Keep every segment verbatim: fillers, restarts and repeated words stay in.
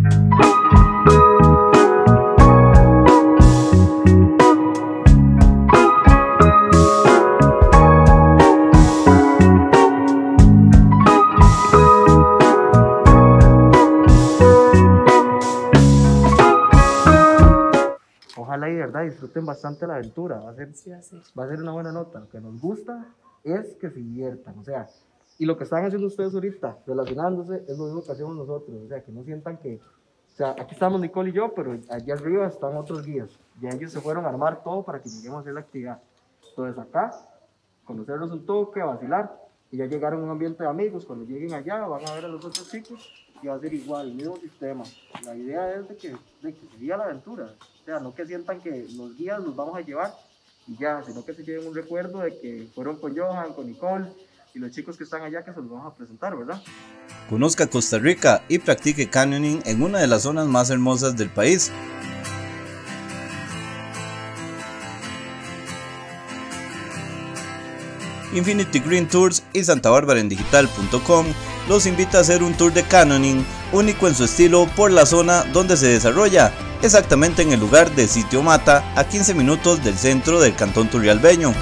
Ojalá y de verdad disfruten bastante la aventura, va a ser, Sí, así. va a ser una buena nota. Lo que nos gusta es que se diviertan, o sea, y lo que están haciendo ustedes ahorita, relacionándose, es lo mismo que hacemos nosotros, o sea, que no sientan que, o sea, aquí estamos Nicole y yo, pero allá arriba están otros guías, ya ellos se fueron a armar todo para que lleguemos a hacer la actividad. Entonces acá, conocerlos un toque, a vacilar, y ya llegaron a un ambiente de amigos, cuando lleguen allá van a ver a los otros chicos, y va a ser igual, el mismo sistema. La idea es de que, de que se viva la aventura, o sea, no que sientan que los guías los vamos a llevar y ya, sino que se lleven un recuerdo de que fueron con Johan, con Nicole y los chicos que están allá que se los vamos a presentar, ¿verdad? Conozca Costa Rica y practique canyoning en una de las zonas más hermosas del país. Infinity Green Tours y Santa Bárbara en digital punto com los invita a hacer un tour de canyoning único en su estilo por la zona donde se desarrolla, exactamente en el lugar de Sitio Mata, a quince minutos del centro del cantón turrialbeño.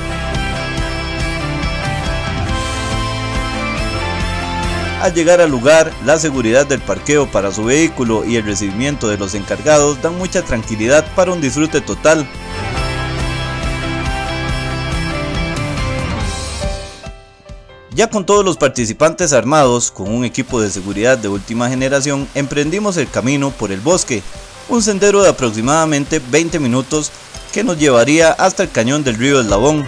Al llegar al lugar, la seguridad del parqueo para su vehículo y el recibimiento de los encargados dan mucha tranquilidad para un disfrute total. Ya con todos los participantes armados, con un equipo de seguridad de última generación, emprendimos el camino por el bosque, un sendero de aproximadamente veinte minutos que nos llevaría hasta el cañón del río Eslabón.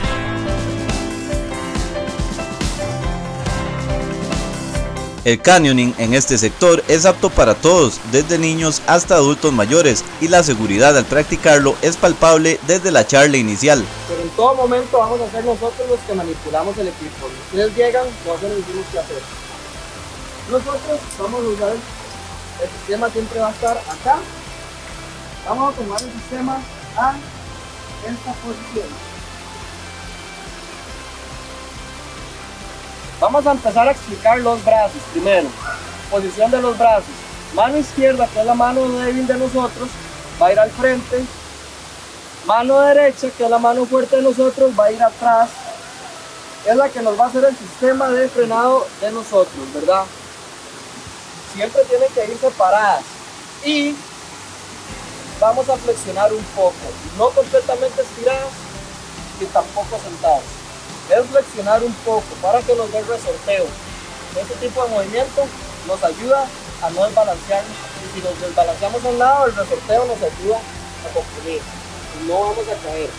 El canyoning en este sector es apto para todos, desde niños hasta adultos mayores, y la seguridad al practicarlo es palpable desde la charla inicial. Pero en todo momento vamos a ser nosotros los que manipulamos el equipo. Si ustedes llegan, nosotros les decimos qué hacer. Nosotros vamos a usar, el sistema siempre va a estar acá. Vamos a tomar el sistema a esta posición. Vamos a empezar a explicar los brazos primero. Posición de los brazos. Mano izquierda, que es la mano débil de nosotros, va a ir al frente. Mano derecha, que es la mano fuerte de nosotros, va a ir atrás. Es la que nos va a hacer el sistema de frenado de nosotros, ¿verdad? Siempre tienen que ir separadas. Y vamos a flexionar un poco. No completamente estiradas y tampoco sentados. Es flexionar un poco para que nos dé el resorteo. Este tipo de movimiento nos ayuda a no desbalancearnos, y si nos desbalanceamos a un lado, el resorteo nos ayuda a comprimir y no vamos a caer.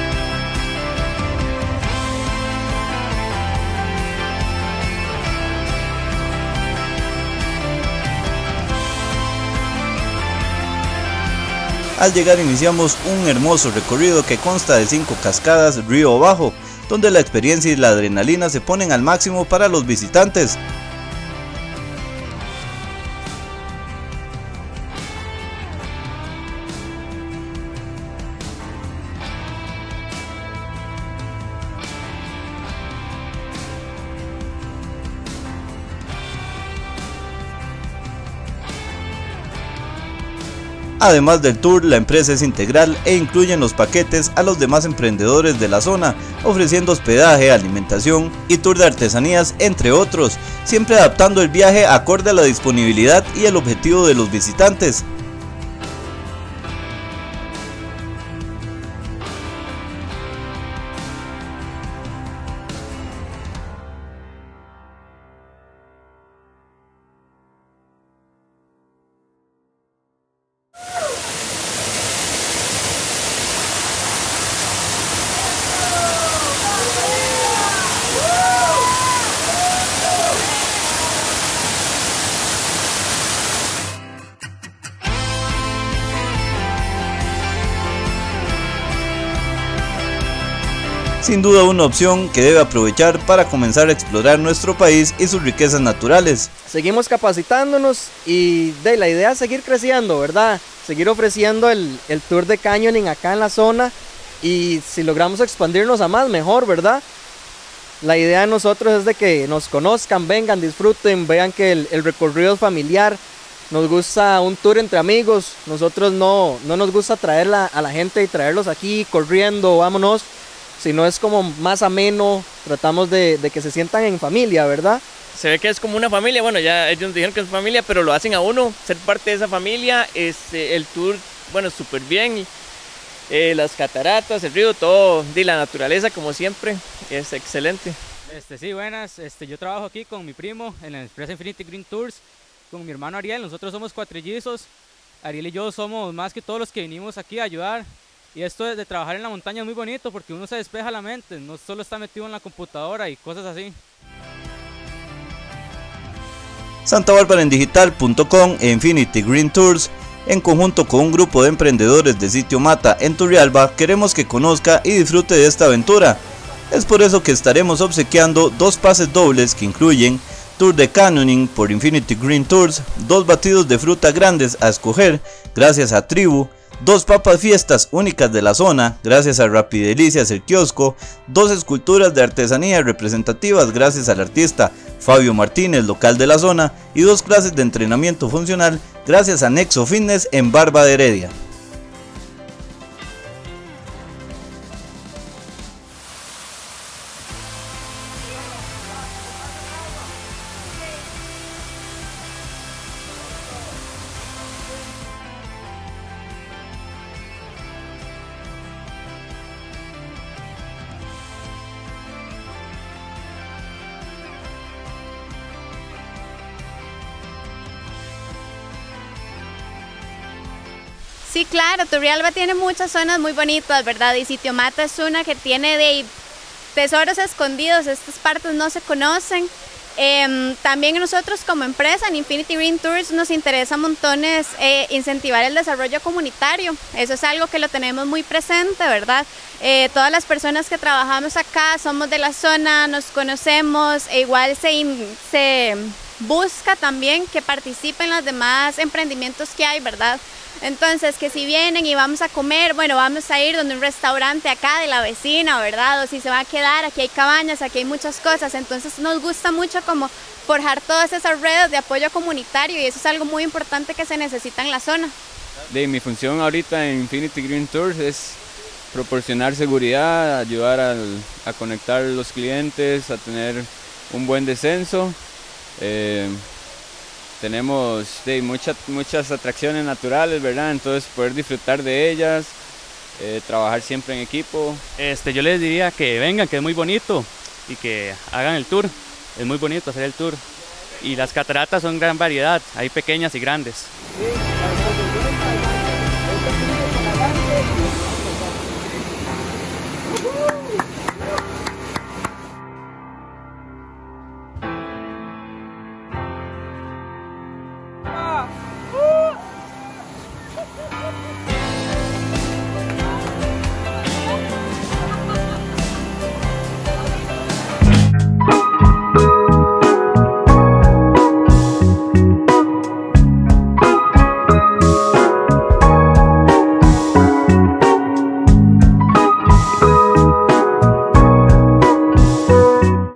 Al llegar iniciamos un hermoso recorrido que consta de cinco cascadas río abajo, donde la experiencia y la adrenalina se ponen al máximo para los visitantes. Además del tour, la empresa es integral e incluye en los paquetes a los demás emprendedores de la zona, ofreciendo hospedaje, alimentación y tour de artesanías, entre otros, siempre adaptando el viaje acorde a la disponibilidad y el objetivo de los visitantes. Sin duda una opción que debe aprovechar para comenzar a explorar nuestro país y sus riquezas naturales. Seguimos capacitándonos y de la idea es seguir creciendo, ¿verdad? Seguir ofreciendo el, el tour de canyoning acá en la zona, y si logramos expandirnos a más, mejor, ¿verdad? La idea de nosotros es de que nos conozcan, vengan, disfruten, vean que el, el recorrido es familiar, nos gusta un tour entre amigos. Nosotros no, no nos gusta traer la, a la gente y traerlos aquí corriendo, vámonos, sino es como más ameno, tratamos de, de que se sientan en familia, ¿verdad? Se ve que es como una familia, bueno, ya ellos dijeron que es familia, pero lo hacen a uno, ser parte de esa familia. Este, el tour, bueno, súper bien, eh, las cataratas, el río, todo, de la naturaleza como siempre, es excelente. Este, sí, buenas, este, yo trabajo aquí con mi primo en la empresa Infinity Green Tours, con mi hermano Ariel. Nosotros somos cuatrillizos, Ariel y yo somos más que todos los que vinimos aquí a ayudar. Y esto de, de trabajar en la montaña es muy bonito porque uno se despeja la mente, no solo está metido en la computadora y cosas así. Santa Bárbara en digital punto com e Infinity Green Tours, en conjunto con un grupo de emprendedores de Sitio Mata en Turrialba, queremos que conozca y disfrute de esta aventura. Es por eso que estaremos obsequiando dos pases dobles que incluyen Tour de Canyoning por Infinity Green Tours, dos batidos de fruta grandes a escoger gracias a Tribu, dos papas fiestas únicas de la zona gracias a Rapidelicias el kiosco, dos esculturas de artesanía representativas gracias al artista Fabio Martínez, local de la zona, y dos clases de entrenamiento funcional gracias a Nexo Fitness en Barba de Heredia. Sí, claro, Turrialba tiene muchas zonas muy bonitas, ¿verdad? Y Sitio Mata es una que tiene de tesoros escondidos, estas partes no se conocen. Eh, también nosotros como empresa en Infinity Green Tours nos interesa montones eh, incentivar el desarrollo comunitario. Eso es algo que lo tenemos muy presente, ¿verdad? Eh, todas las personas que trabajamos acá somos de la zona, nos conocemos, e igual se, se busca también que participen los demás emprendimientos que hay, ¿verdad? Entonces, que si vienen y vamos a comer, bueno, vamos a ir donde un restaurante acá de la vecina, ¿verdad? O si se va a quedar, aquí hay cabañas, aquí hay muchas cosas. Entonces, nos gusta mucho como forjar todas esas redes de apoyo comunitario y eso es algo muy importante que se necesita en la zona. De mi función ahorita en Infinity Green Tours es proporcionar seguridad, ayudar al, a conectar a los clientes, a tener un buen descenso. Eh, Tenemos de, muchas, muchas atracciones naturales, ¿verdad? Entonces poder disfrutar de ellas, eh, trabajar siempre en equipo. Este, yo les diría que vengan, que es muy bonito y que hagan el tour. Es muy bonito hacer el tour. Y las cataratas son gran variedad, hay pequeñas y grandes. Uh-huh.